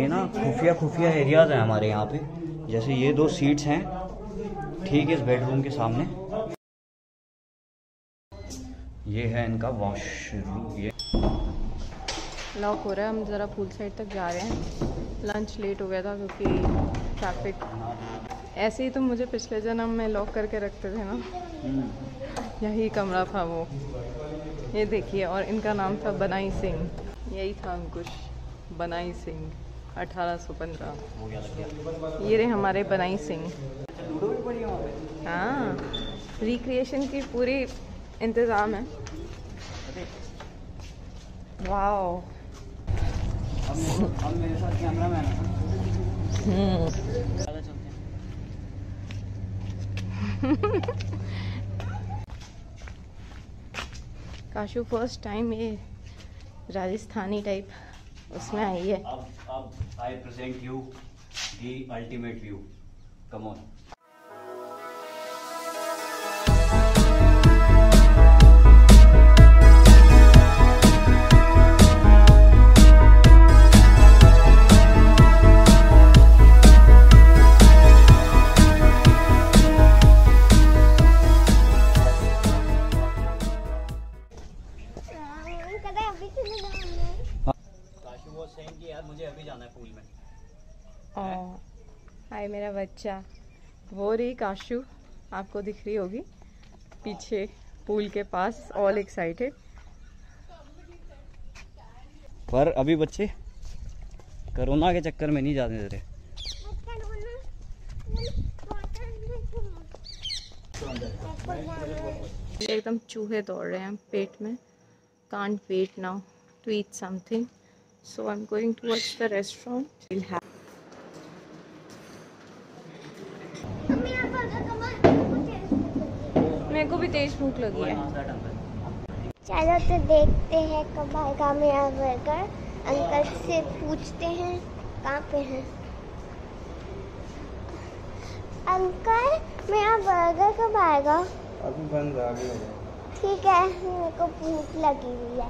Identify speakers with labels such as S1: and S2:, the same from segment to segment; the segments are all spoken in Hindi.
S1: ना खुफिया एरियाज हैं हमारे यहाँ पे। जैसे ये 2 सीट्स हैं ठीक इस बेडरूम के सामने। ये है इनका वॉशरूम। ये
S2: लॉक हो रहा है, हम ज़रा पूल साइड तक जा रहे हैं। लंच लेट हो गया था क्योंकि ट्रैफिक। ऐसे ही तो मुझे पिछले जन्म में लॉक करके रखते थे ना, यही कमरा था वो। ये देखिए, और इनका नाम था बनाई सिंह, यही था अंकुश बनाई सिंह 1815। ये रहे हमारे बनाई सिंह। हाँ, रिक्रिएशन की पूरी इंतज़ाम है। वाओ,
S1: अब मेरे साथ कैमरा मैन है।
S2: काशू फर्स्ट टाइम ये राजस्थानी टाइप उसमें आई है।
S1: अब I present you the ultimate view. Come on. यार मुझे अभी जाना है पूल में।
S2: हाय मेरा बच्चा, वो रही काशू, आपको दिख रही होगी पीछे पूल के पास, ऑल एक्साइटेड।
S1: पर अभी बच्चे कोरोना के चक्कर में नहीं जाने दे रहे।
S2: एकदम चूहे दौड़ रहे हैं पेट में। Can't wait now to eat something, so I'm going towards the restaurant. We'll have. मेरे को भी तेज भूख लगी है।
S3: चलो तो देखते हैं कब आएगा मेरा बर्गर। अंकल से पूछते हैं कहाँ पे है। अंकल मेरा बर्गर कब आएगा?
S4: अभी बन रहा है।
S3: ठीक है, मेरे को भूख लगी हुई है।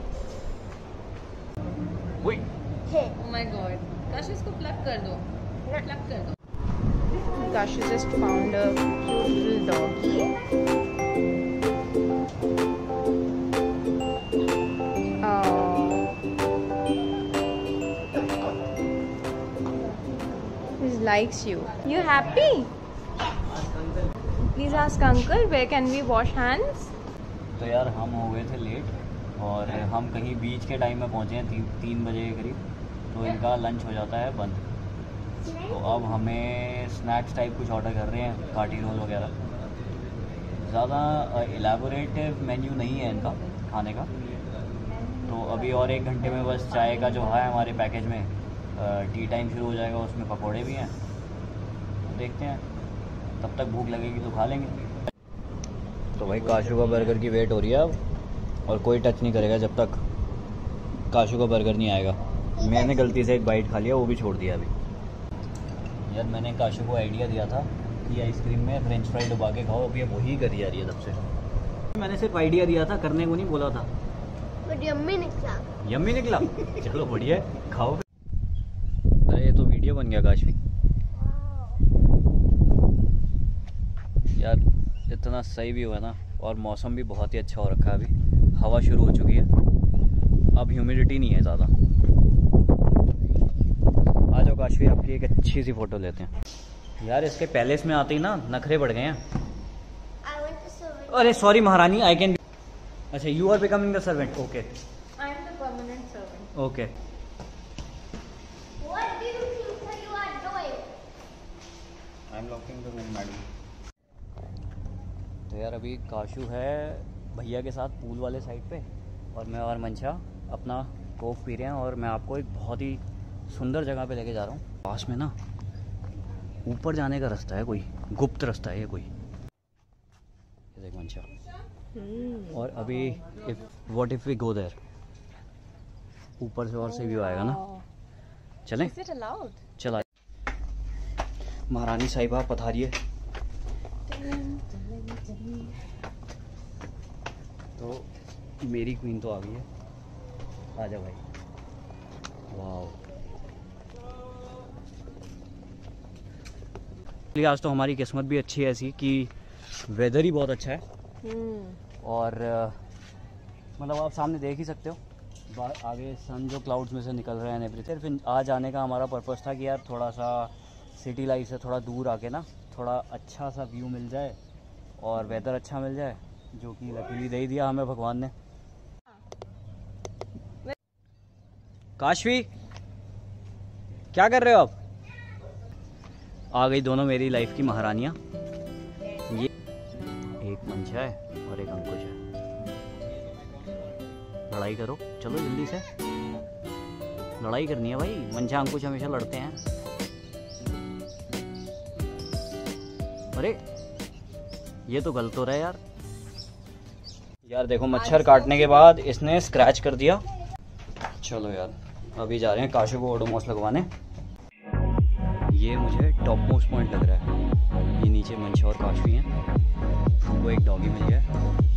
S2: Oh my God, काश इसको प्लग कर दो, प्लग कर दो। काश just found a cute little doggy. He likes you. You happy? Please ask uncle where can we wash hands?
S1: तो यार हम हो गए थे लेट और हम कहीं बीच के टाइम में पहुंचे हैं 3 बजे के करीब। तो इनका लंच हो जाता है बंद। तो अब हमें स्नैक्स टाइप कुछ ऑर्डर कर रहे हैं, काटी रोल वगैरह। ज़्यादा एलाबोरेट मेन्यू नहीं है इनका खाने का। तो अभी और 1 घंटे में बस चाय का जो है हमारे पैकेज में टी टाइम शुरू हो जाएगा, उसमें पकौड़े भी हैं। तो देखते हैं, तब तक भूख लगेगी तो खा लेंगे। तो भाई काशू का बर्गर की वेट हो रही है अब, और कोई टच नहीं करेगा जब तक काशू का बर्गर नहीं आएगा। मैंने गलती से एक बाइट खा लिया, वो भी छोड़ दिया अभी। यार मैंने काशू को आइडिया दिया था कि आइसक्रीम में फ्रेंच फ्राई डुबा के खाओ, अभी वही करी जा रही है तब से। मैंने सिर्फ आइडिया दिया था, करने को नहीं बोला था।
S3: यम्मी निकला।
S1: यम्मी निकला। चलो बढ़िया है, खाओ। अरे ये तो वीडियो बन गया काशवी। यार इतना सही भी हुआ ना, और मौसम भी बहुत ही अच्छा हो रखा है। अभी हवा शुरू हो चुकी है, अब ह्यूमिडिटी नहीं है ज़्यादा। आ जाओ काशवी, आपकी एक अच्छी सी फ़ोटो लेते हैं। यार इसके पैलेस में आते ही ना नखरे बढ़ गए हैं। अरे सॉरी महारानी, आई कैन। अच्छा, you are becoming the servant. Okay,
S2: I am the permanent servant.
S1: Okay.
S3: What do you think you are doing?
S1: I am locking the madam. तो यार अभी काशू है भैया के साथ पूल वाले साइड पे, और मैं और मंशा अपना कोक पी रहे हैं। और मैं आपको एक बहुत ही सुंदर जगह पे लेके जा रहा हूँ। पास में ना ऊपर जाने का रास्ता है, कोई गुप्त रास्ता है ये कोई। ये देख मंशा। और अभी what if we go there, ऊपर से और से व्यू आएगा ना। चलें?
S2: Is it allowed?
S1: चला। महारानी साहिबा पधारिए। तो मेरी क्वीन तो आ गई है। आ जा भाई। वाह, आज तो हमारी किस्मत भी अच्छी है ऐसी कि वेदर ही बहुत अच्छा है। और मतलब आप सामने देख ही सकते हो आगे सन जो क्लाउड्स में से निकल रहे हैं एवरीथिंग। फिर आज आने का हमारा पर्पस था कि यार थोड़ा सा सिटी लाइफ से थोड़ा दूर आके ना थोड़ा अच्छा सा व्यू मिल जाए और वेदर अच्छा मिल जाए, जो कि लकीली दे ही दिया हमें भगवान ने। काशवी क्या कर रहे हो आप? आ गई दोनों मेरी लाइफ की महारानियाँ। ये एक मंशा है और एक अंकुश है। लड़ाई करो, चलो जल्दी से लड़ाई करनी है भाई। मंशा अंकुश हमेशा लड़ते हैं। अरे ये तो गलत हो रहा है यार। यार देखो मच्छर काटने के बाद इसने स्क्रैच कर दिया। चलो यार अभी जा रहे हैं काशू को ओडोमॉस लगवाने। ये मुझे टॉप मोस्ट पॉइंट लग रहा है। ये नीचे मंशा और काशवी हैं, उनको एक डॉगी मिल गया।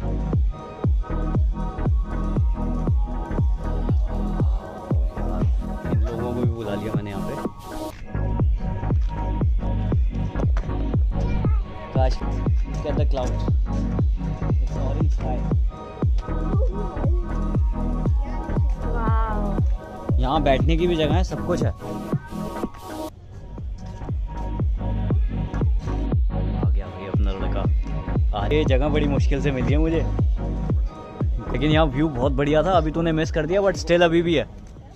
S1: इन लोगों को भी बुला लिया मैंने यहाँ पे। Kashvi look at the clouds, it's orange sky। यहाँ बैठने की भी जगह है, सब कुछ है। आ गया भाई अपना लड़का। ये जगह बड़ी मुश्किल से मिली है मुझे, लेकिन यहाँ व्यू बहुत बढ़िया था। अभी तूने मिस कर दिया बट स्टिल अभी भी है।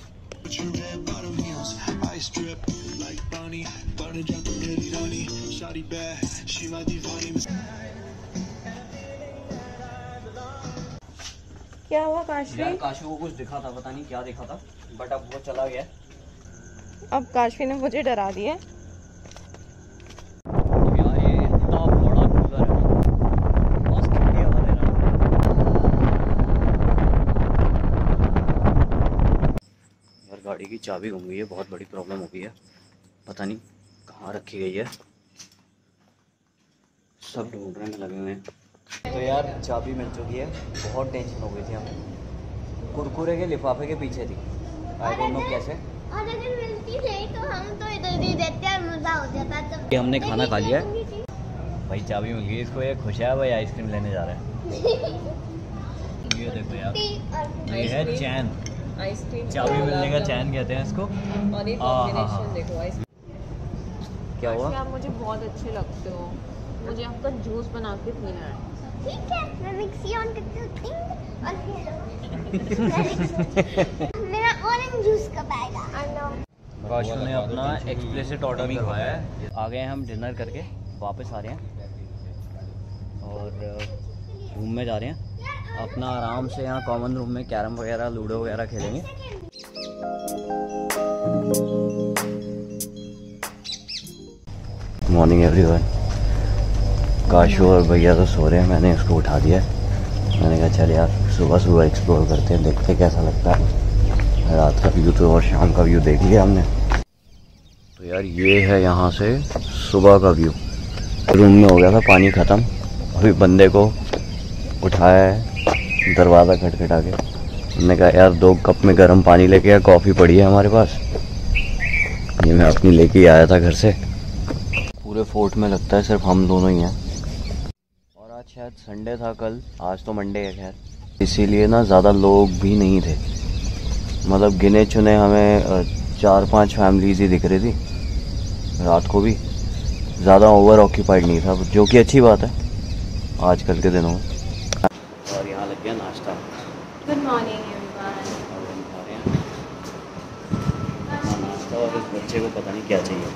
S2: क्या हुआ काशवी?
S1: यार काशवी को कुछ दिखा था, पता नहीं क्या दिखा था, बट अब वो चला गया।
S2: अब काशवी ने मुझे डरा दिया।
S1: यार ये इतना बड़ा कूलर है, मस्त ठंडी हवा दे रहा है। यार गाड़ी की चाबी गुम गई है, बहुत बड़ी प्रॉब्लम हो गई है। पता नहीं कहाँ रखी गई है, सब ढूंढने में लगे हुए हैं। तो यार चाबी मिल चुकी है। बहुत टेंशन हो गई थी हमें, कुरकुरे के लिफाफे के पीछे थी। आई डोंट नो कैसे।
S3: और अगर मिलती नहीं तो हम तो इधर ही देते हैं, मजा हो जाता है।
S1: ये हमने खाना खा लिया है भाई, चाबी मिल गई इसको। ये खुश है भाई, आइसक्रीम लेने जा रहा है। ये देखो यार, ये है चैन आइसक्रीम। चाबी मिलने का चैन कहते हैं इसको।
S2: और ये कॉम्बिनेशन देखो आइसक्रीम।
S1: क्या हुआ?
S2: आप मुझे बहुत अच्छे लगते हो, मुझे आपका जूस बना के पीना है।
S3: ठीक है, मैं मिक्सी ऑन करती हूँ और मेरा ऑरेंज जूस कब आएगा?
S1: काशू ने अपना एक्सप्लिसिट ऑर्डर करवाया है। आ गए हम डिनर करके, वापस आ रहे हैं और रूम में जा रहे हैं। अपना आराम से यहाँ कॉमन रूम में कैरम वगैरह लूडो वगैरह खेलेंगे। Morning everyone. काशू और भैया तो सो रहे हैं, मैंने इसको उठा दिया है। मैंने कहा चल यार सुबह सुबह एक्सप्लोर करते हैं, देखते हैं कैसा लगता है। रात का व्यू तो और शाम का व्यू देख लिया हमने। तो यार ये है यहाँ से सुबह का व्यू। रूम में हो गया था पानी ख़त्म, अभी बंदे को उठाया है दरवाज़ा खटखटा के। हमने कहा यार 2 कप में गर्म पानी लेके आ, कॉफ़ी पड़ी है हमारे पास। ये मैं अपनी लेके आया था घर से। पूरे फोर्ट में लगता है सिर्फ हम दोनों ही हैं। और आज शायद संडे था कल, आज तो मंडे है खैर, इसीलिए ना ज़्यादा लोग भी नहीं थे। मतलब गिने चुने हमें 4-5 फैमिलीज ही दिख रही थी। रात को भी ज़्यादा ओवर ऑक्यूपाइड नहीं था, जो कि अच्छी बात है आजकल के दिनों में। और यहाँ लग गया नाश्ता।
S2: Good morning everyone.
S1: नाश्ता और इस बच्चे को पता नहीं क्या चाहिए।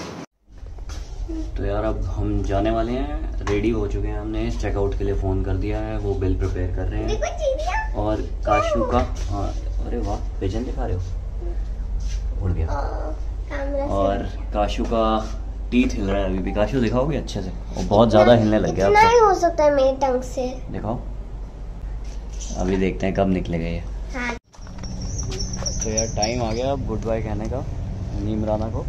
S1: तो यार अब हम जाने वाले हैं, रेडी हो चुके हैं। हमने चेकआउट के लिए फ़ोन कर दिया है, वो बिल प्रिपेयर कर रहे हैं। और काशू का अरे वाह पिजन दिखा रहे हो, उड़ गया। और काशू का टीथ हिल रहा है अभी भी। काशू दिखाओगे अच्छे से, और बहुत ज़्यादा हिलने लग गया।
S3: नहीं हो सकता है मेरी टंग से।
S1: दिखाओ, अभी देखते हैं कब निकलेगा ये।
S3: हाँ।
S1: तो यार टाइम आ गया अब गुड बाय कहने का नीमराना को।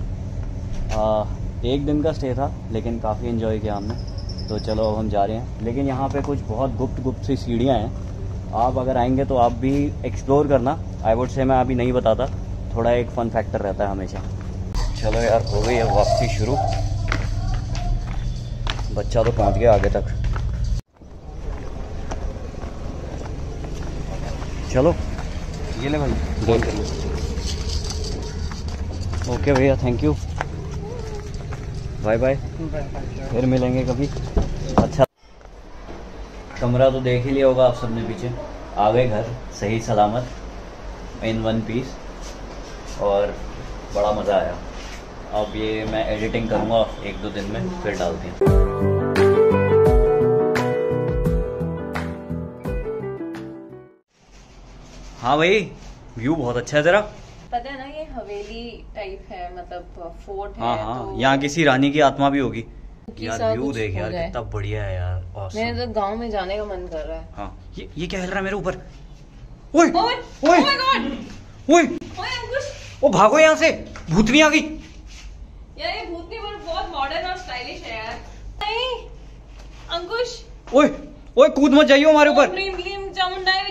S1: 1 दिन का स्टे था लेकिन काफ़ी एंजॉय किया हमने। तो चलो अब हम जा रहे हैं, लेकिन यहाँ पे कुछ बहुत गुप्त सी सीढ़ियाँ हैं। आप अगर आएंगे तो आप भी एक्सप्लोर करना। आई वुड से मैं अभी नहीं बताता, थोड़ा एक फ़न फैक्टर रहता है हमेशा। चलो यार हो गई अब वापसी शुरू। बच्चा तो पहुंच गया आगे तक। चलो ये ले भाई, देख कर लो। ओके भैया, थैंक यू, बाय बाय, फिर मिलेंगे कभी। अच्छा, कमरा तो देख ही लिया होगा आप सबने पीछे। आ गए घर सही सलामत इन वन पीस और बड़ा मज़ा आया। अब ये मैं एडिटिंग करूँगा 1-2 दिन में, फिर डालते हैं। हाँ भाई, व्यू बहुत अच्छा है तेरा।
S2: पता है ना, ये हवेली टाइप है, मतलब फोर्ट है।
S1: हाँ हाँ,
S2: तो
S1: यहाँ किसी रानी की आत्मा भी होगी। यार
S2: सा
S1: व्यू
S2: कुछ
S1: देख
S2: हो
S1: यार,
S2: जाए।
S1: कितना बढ़िया है यार। awesome।
S2: मेरे तो गांव में जाने का मन कर रहा है।
S1: हाँ, ये क्या हिल रहा है मेरे ऊपर? ओए
S2: ओए,
S1: ओए
S2: oh my God!
S1: ओए,
S2: ओए अंकुश,
S1: ओ भागो यहाँ से, भूतनी आ गई।
S2: यार ये भूतनी पर बहुत मॉडर्न और स्टाइलिश है यार। नहीं अंकुश,
S1: ओए ओए, कूद मत जाइए हमारे ऊपर।
S2: ओम ह्रीम क्लीम चामुंडाय